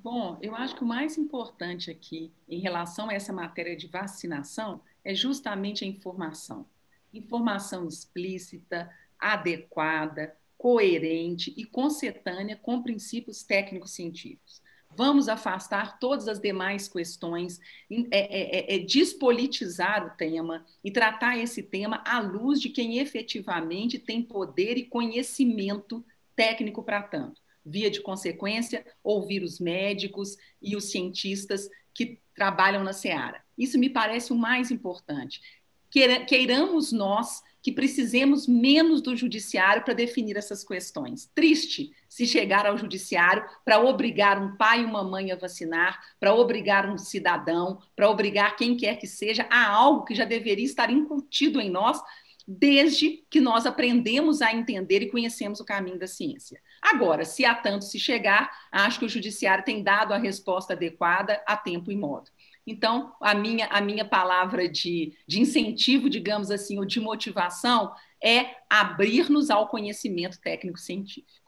Bom, eu acho que o mais importante aqui em relação a essa matéria de vacinação é justamente a informação. Informação explícita, adequada, coerente e concetânea com princípios técnicos científicos. Vamos afastar todas as demais questões, despolitizar o tema e tratar esse tema à luz de quem efetivamente tem poder e conhecimento técnico para tanto. Via de consequência, ouvir os médicos e os cientistas que trabalham na seara. Isso me parece o mais importante. Queiramos nós que precisemos menos do judiciário para definir essas questões. Triste se chegar ao judiciário para obrigar um pai e uma mãe a vacinar, para obrigar um cidadão, para obrigar quem quer que seja a algo que já deveria estar incutido em nós desde que nós aprendemos a entender e conhecemos o caminho da ciência. Agora, se há tanto se chegar, acho que o judiciário tem dado a resposta adequada a tempo e modo. Então, a minha palavra de incentivo, digamos assim, ou de motivação, é abrir-nos ao conhecimento técnico-científico.